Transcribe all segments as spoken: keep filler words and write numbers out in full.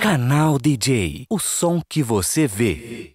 Canal D J, o som que você vê.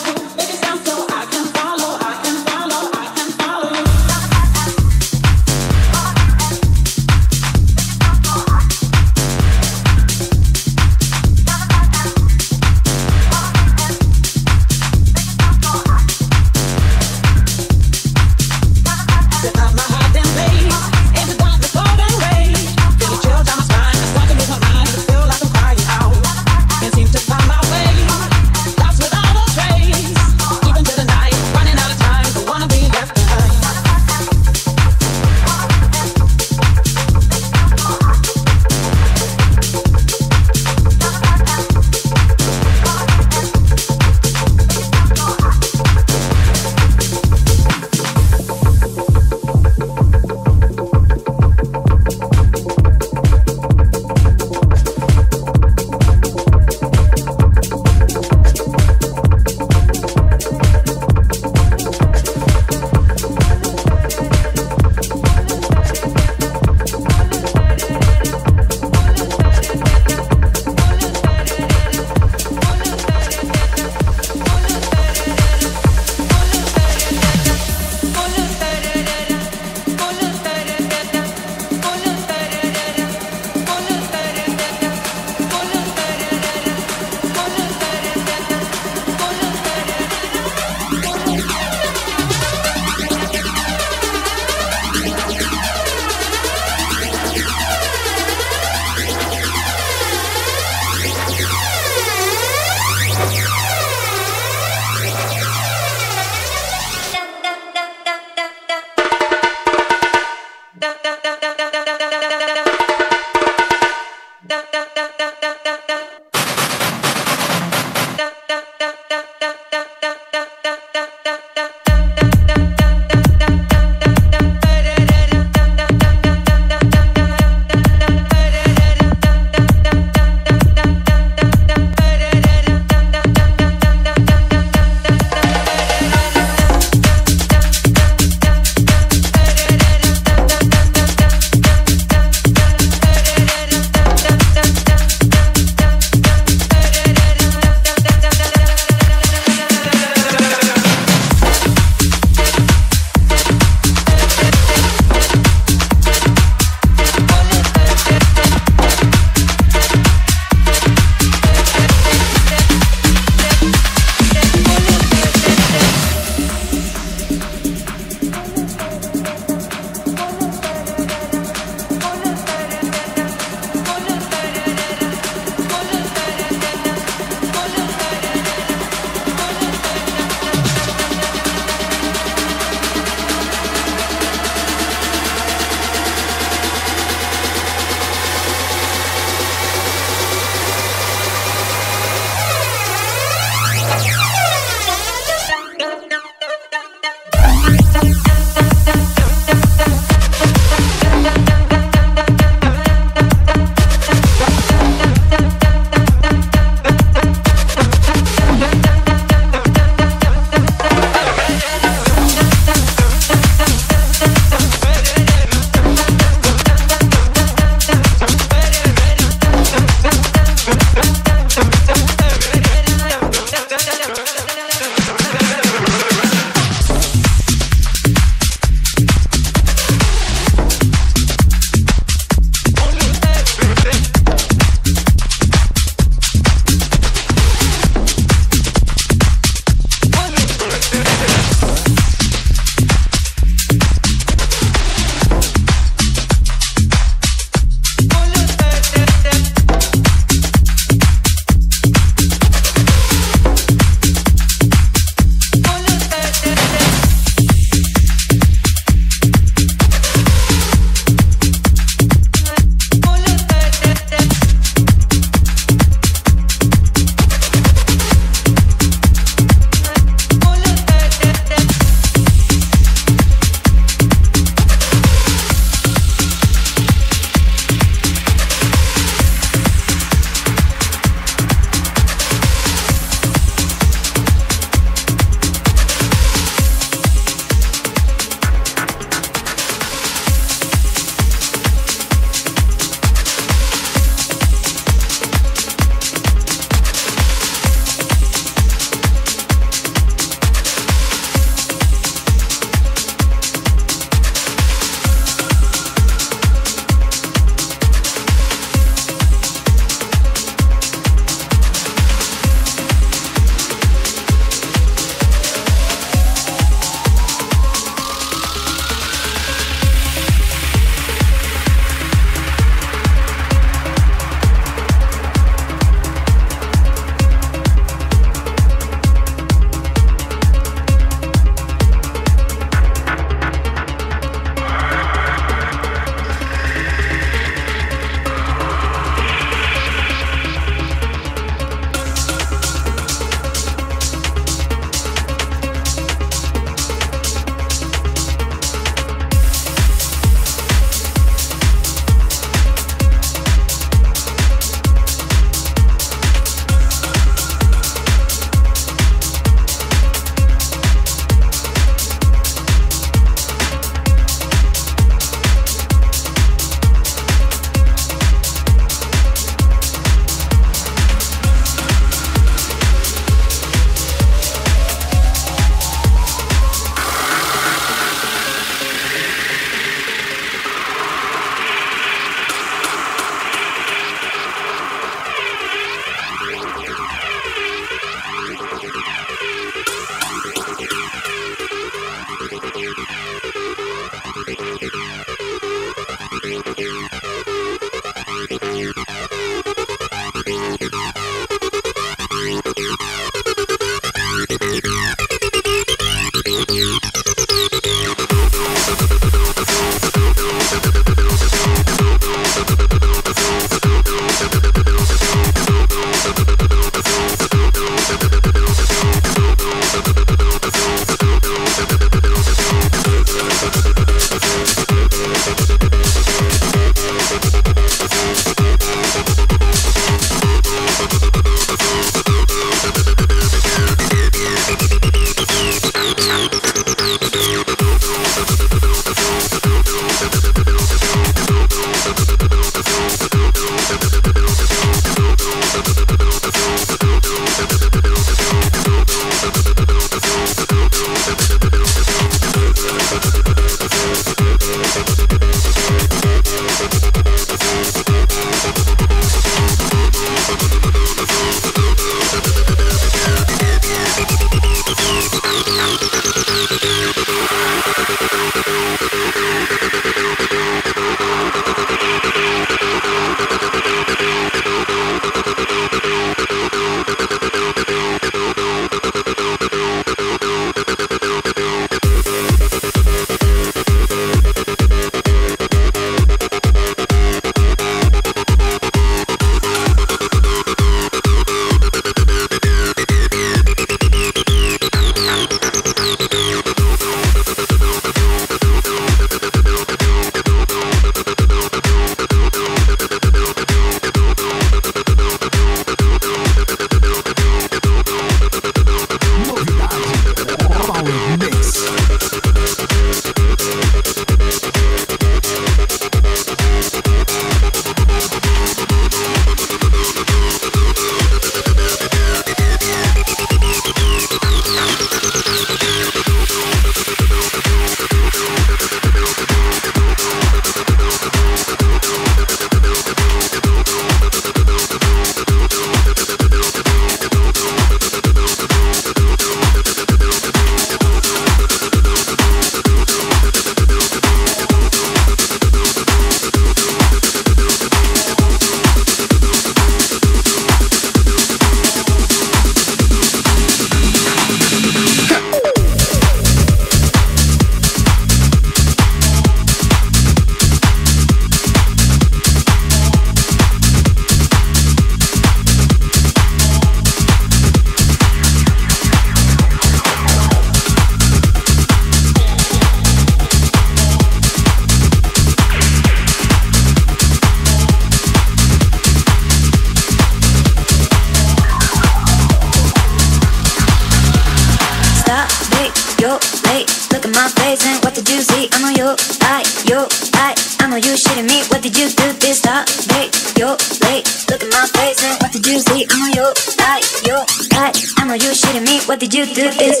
face and what did you see? I know you lie, you lie. I know you shitting me. What did you do this time? Hey, you late. Look at my face and what did you see? I know you lie, you lie. I know you shitting me. What did you do this?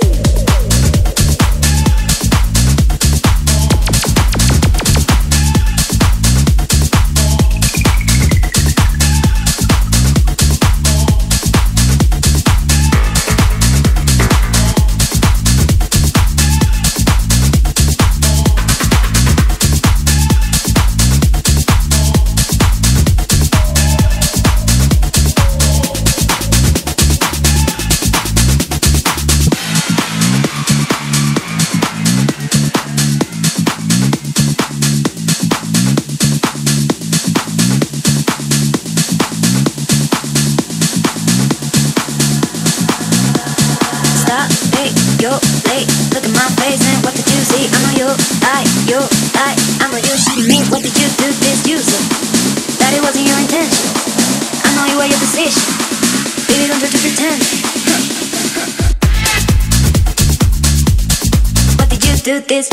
Do this.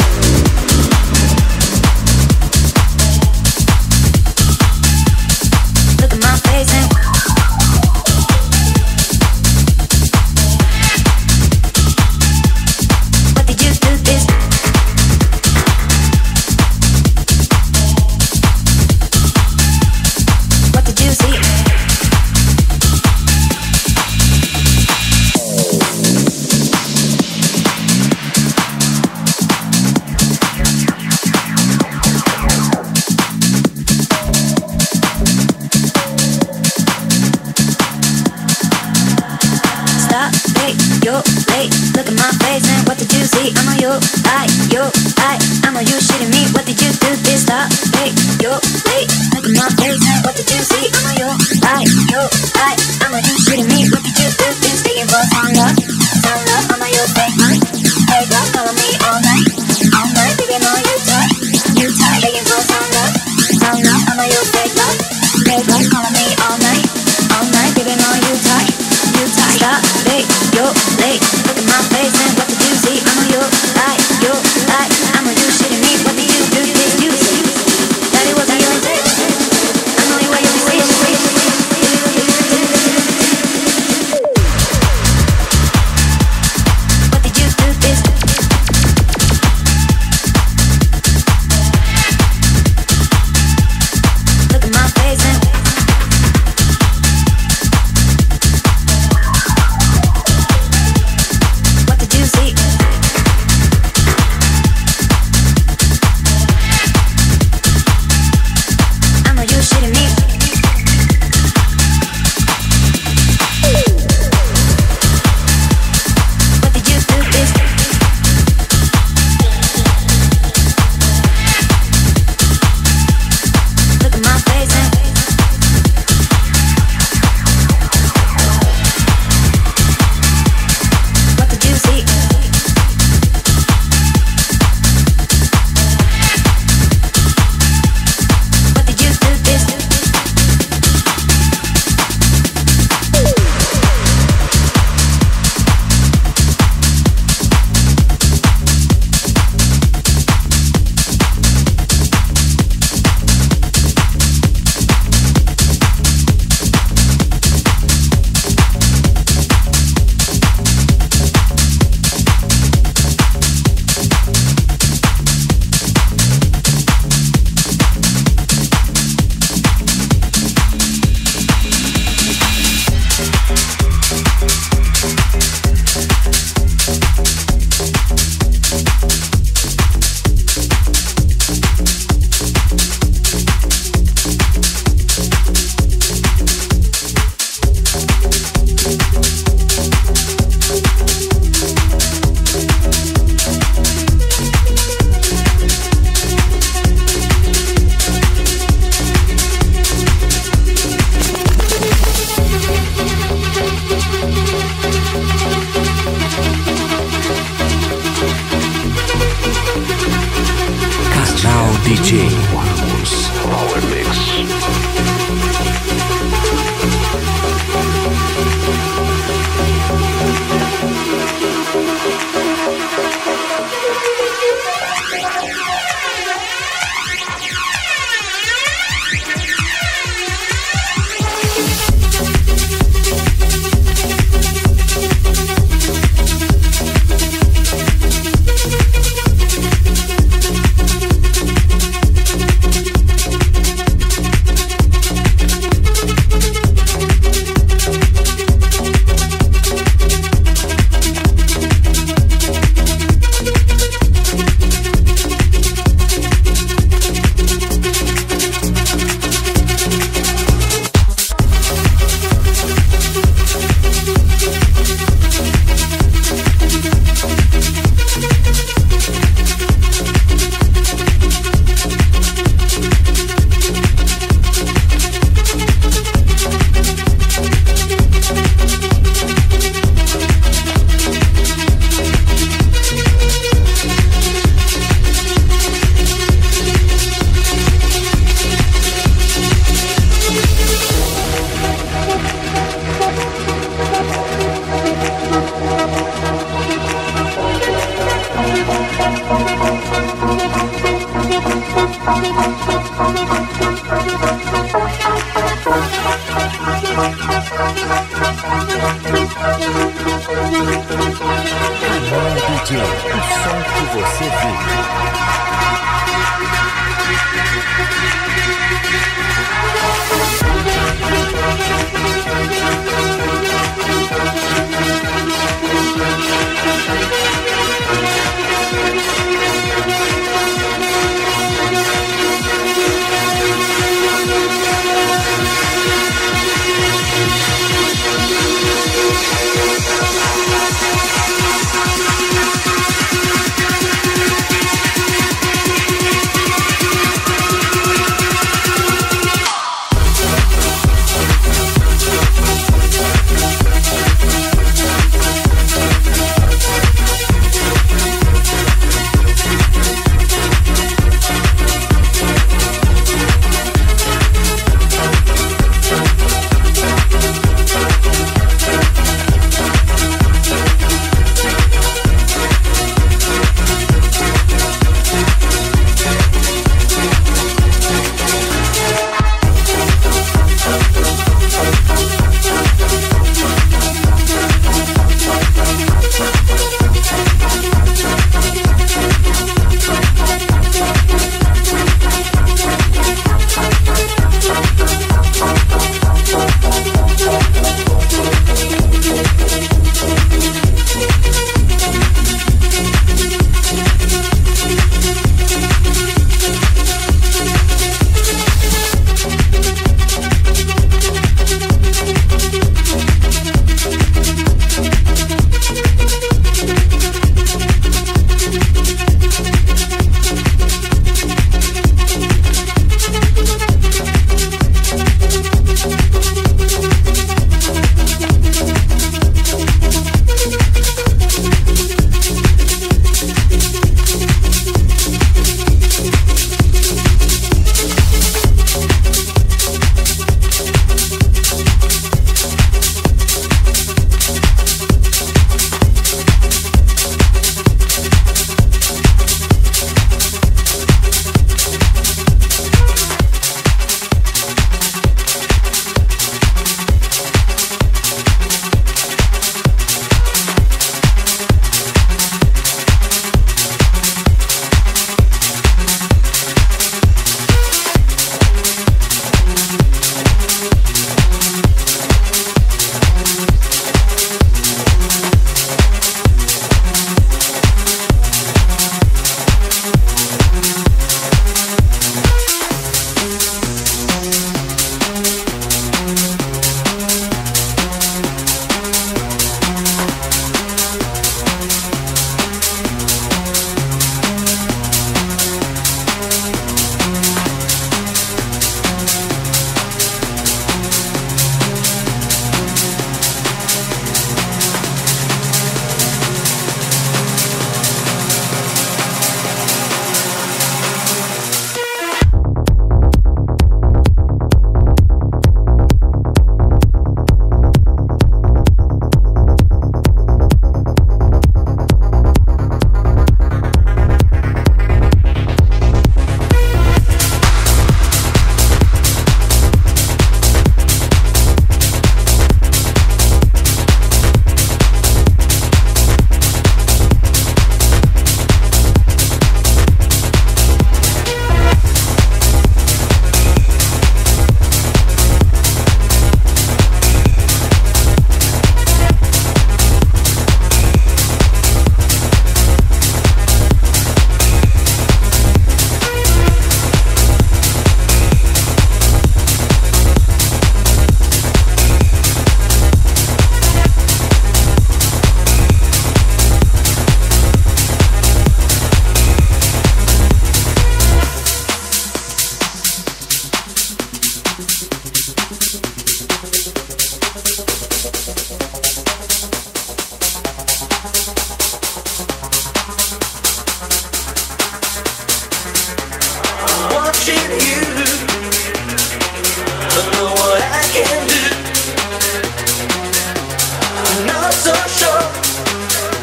Look at my face and what did you do this? What did you see? Look at my face and what did you see? I know you lie, you lie. I know you shitting me. What did you do this time? Hey, you late. Look at my face and what did you see? I know you lie, you lie. I know you shitting me. What did you do this? Begging for some love, some love. I know you fake mine. Hey girl, follow me all night, all night. Baby, I know you tight, you tight. Begging for some love, some love. I know you fake love, fake love. Follow me all night, all night. Baby, I know you tight, you tight. Stop, hey, you late. Look at my face and what did you see? I know you lie, you lie. I know you shitting me. What did you do this? You see that it wasn't your intention. I know you were your decision. What did you do this? Look at my face and what did you see? I know you shitting me. What did you do this? Look at my face and what did you see? What did you do this? D J Power Mix. D J, o som que você vê.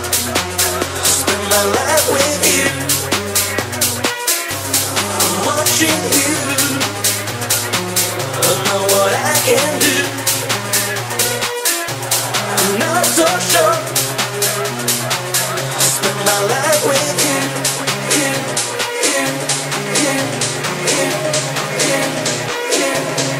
my life with you. Watch watching you. I know what I can do. I'm not so sure. Spend my life with you. You, you, you, you, you, you,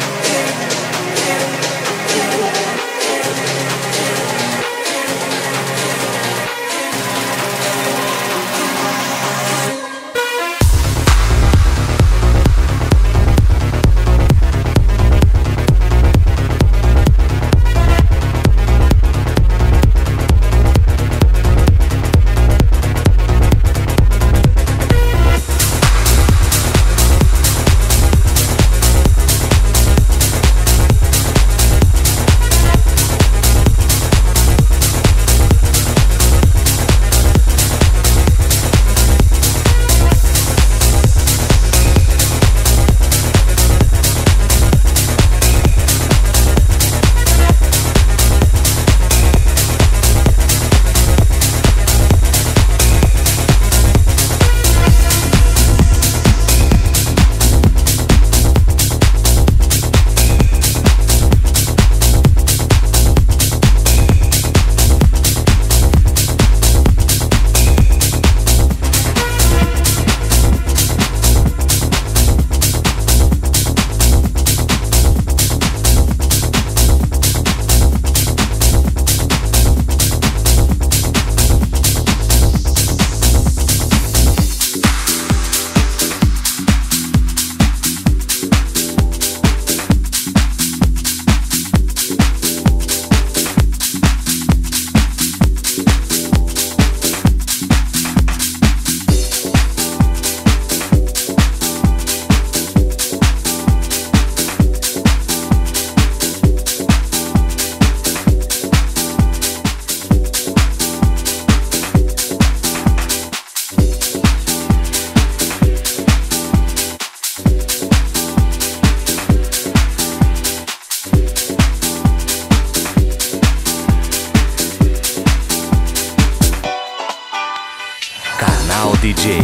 D J.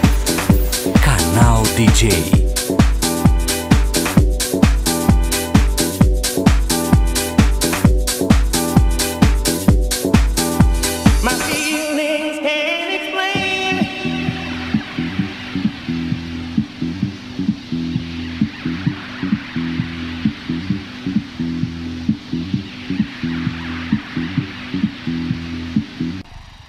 Canal D J.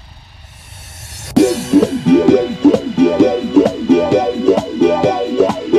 Yeah, yeah, yeah, yeah, yeah, yeah, yeah.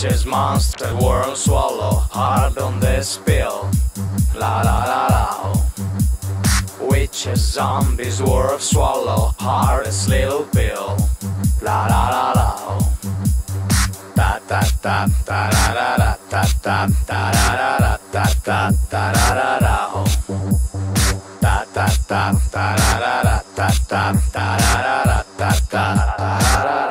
Witches, monster, world swallow, hard on the spill. La la la la. Witches, zombies, world swallow, hardest little pill. La la la la. Ta ta ta ta ra ra ra ta ta ta ra ra ra ta ta ta ra ra ra. Ta ta ta ta ra ra ra ta ta ta ra ra ra ta ta ra ra ra.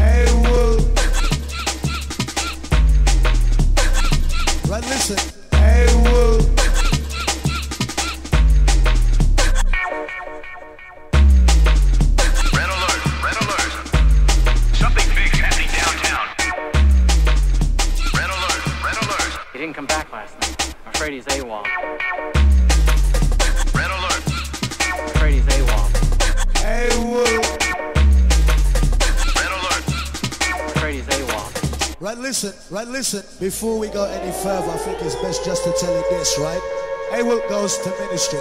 Hey, woo. Right, listen. Hey, woo. Red alert, red alert. Something big's happening downtown. Red alert, red alert. He didn't come back last night. I'm afraid he's AWOL. Red alert. I'm afraid he's AWOL. Hey, woo. Red alert. I'm afraid he's AWOL. Right, listen, right, listen. Before we go any further, I think it's best just to tell you this, right? Haywood goes to ministry.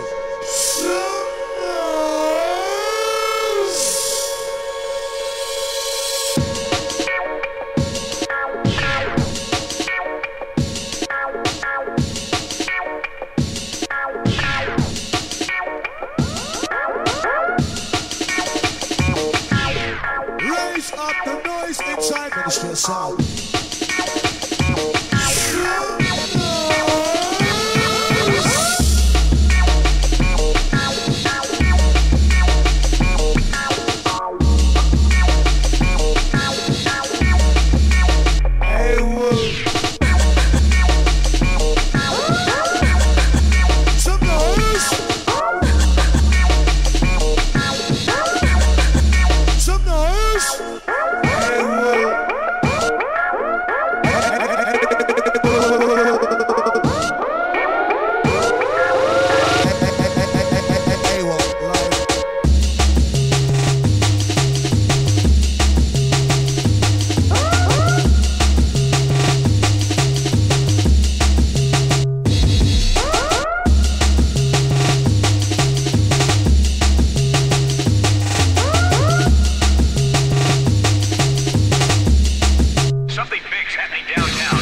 Raise up the noise inside Ministry of Sound. Something big's happening downtown.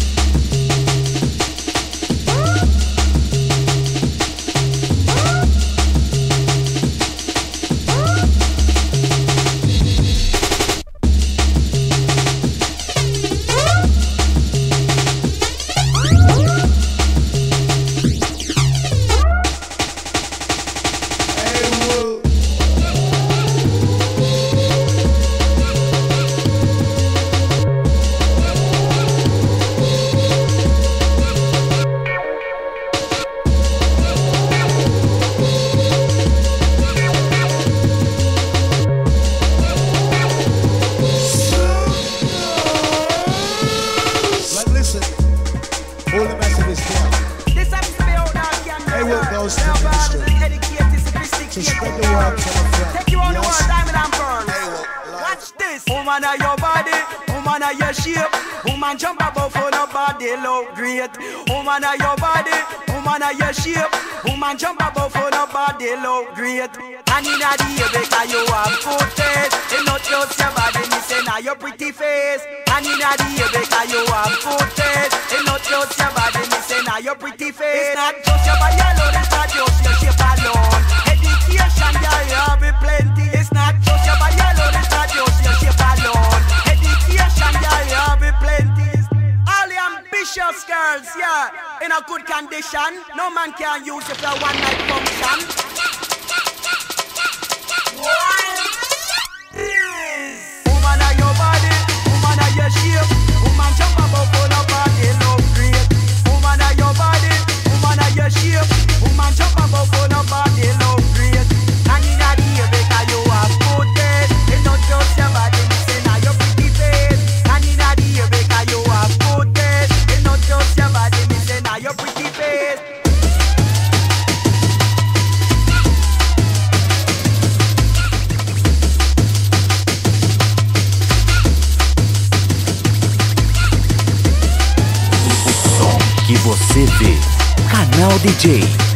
Right, listen. All the message is clear. Haywood goes to ministry. To spread the word to the friend. Take you on the Yes. world, diamond and pearl. Haywood, live. Watch this. Woman of your body, woman of your shape. Woman jump above for the body look great. Woman of your body, woman of your shape. Woman jump above for the body look great. And in a day because you have good face. It's not just your body, me say now your pretty face. And in a day because you have good face. It's not just your body, me say now your pretty face. It's not just your body alone, it's not just your shape alone. Education, girl, you have it plenty. It's not just your body alone, it's not just your shape alone. Education, girl, you have it plenty. All the ambitious girls, yeah, in a good condition. No man can use it for one night function. Woman of your body, woman of your shape. Woman jump above for the body, look great. Woman of your body, woman of your shape. Woman jump above for the body, look great. And in a day because you have good taste. It's not just your body, me say now your pretty face. And in a day because you have good taste. It's not just your body, me say now your pretty face. Que você vê. Canal D J.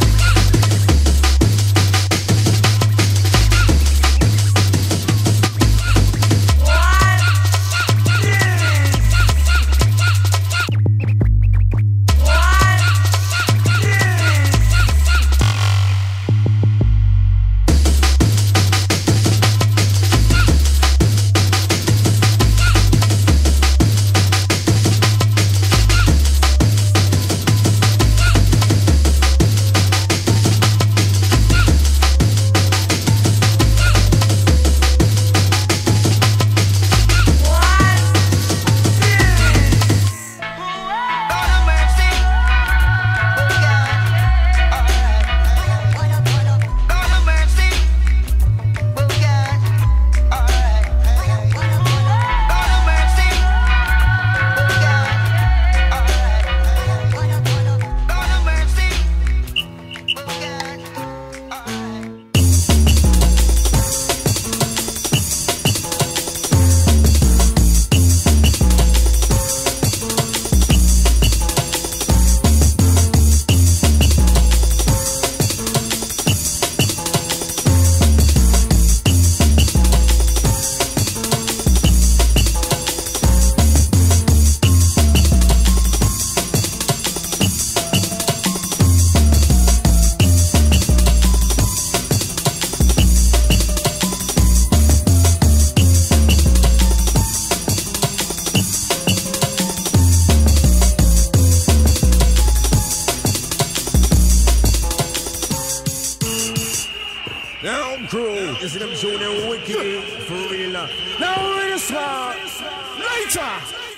see them show them wicked for real now. Now we're in the spot. Later.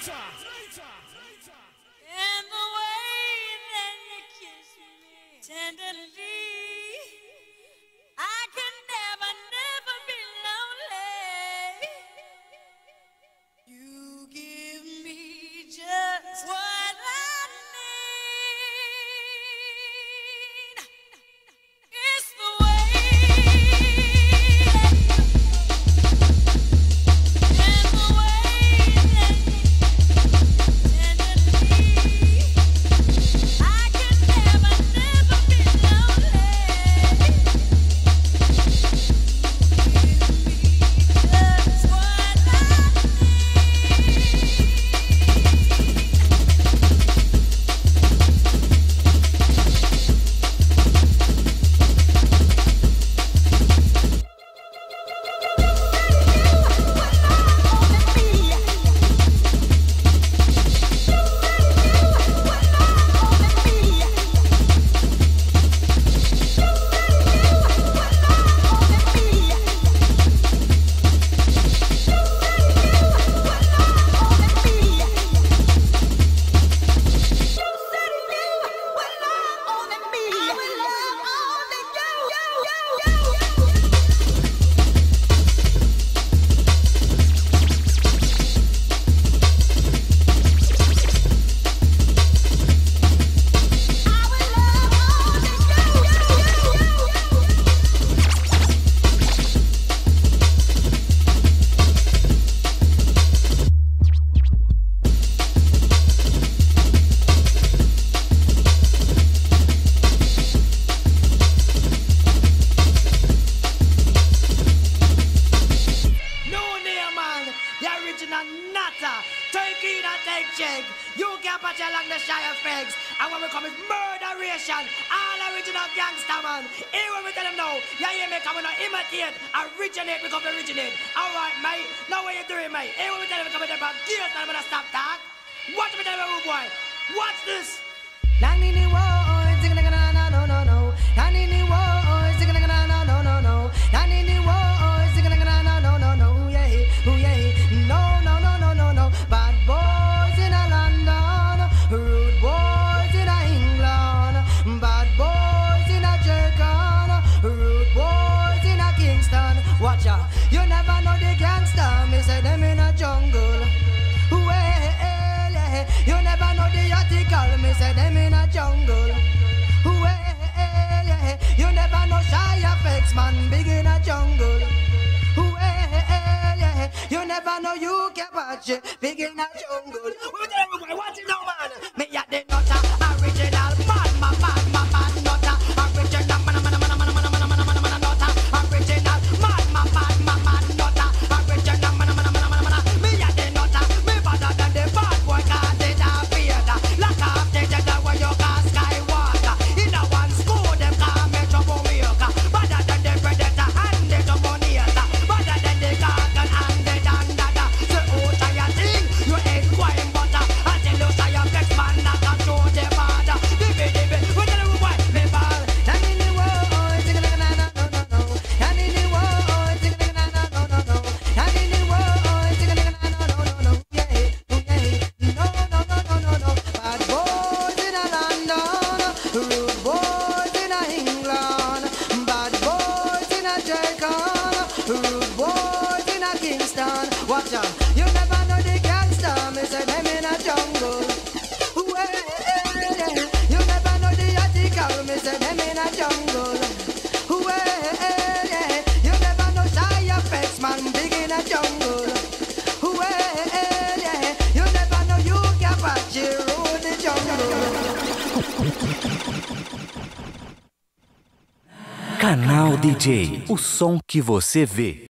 And the way that you kiss me tenderly, I can never, never be lonely. You give me just what I need. It's the way and the way that you tenderly, I can never, never be lonely. Just what I No name, man. The original Nata. Take it and take check. You can patch along the shy effects. And when we come is murderation. All original gangster, man. Here when we tell them now. You hear me coming to imitate. Originate, we come to originate. Alright, mate. Now what you doing, mate? Here when we tell them we come to about gears, and I'm gonna stop talk. Watch me tell them, rude boy. Watch this. Nangini wo, zing na na na no no no. Nangini wo, zing na na na no no no. Nangini wo, zing na na na no no no. Yeah, oh yeah. No no no no no no. Bad boys in a London, rude boys in a England, bad boys in a Jamaica, rude boys in a Kingston. Watch out, you never know the gangster. Me say them in a jungle. Well, yeah. You never know the article. Me say them in a jungle. Well, yeah. You never know shy effects, man. Big in a jungle. Well, yeah. You never know you can watch it. Big in a jungle. We tell everybody, watch it now, man. Me at the nutter, original man, man, man, man, man, nutter, original man, man, man, man, man, man, man, man, man, man, nutter, original man, man, man, man, man, nutter, original man, man, man, man, man, man. Me at the nutter, me better than the bad boy, 'cause they don't fear that. Lock off the judge where you got Skywalker. In a one school, them call me troublemaker. Better than the predator and the dominator. Better than the garden and the dandada. So who try a thing? You ain't quite butter. Until you say your best man not a show the father. Divi divi, we tell you why me ball. Down in the world, sing na na na no no no. Down in the world, sing na na na no no no. Down in the world, sing na na na no no no. Yeah, yeah, no no no no no no. Bad boys in a London, rude boys in a England, bad boys in a Jamaica, rude boys in a Kingston. Watch out, you never know the gangster. Me say them in a jungle. Well, yeah. You never know the article. Me say them in a jungle. Well, yeah. You never know shy effects, man. Big in a jungle. Well, yeah. You never know you can watch it roll the jungle. Canal D J, o som que você vê.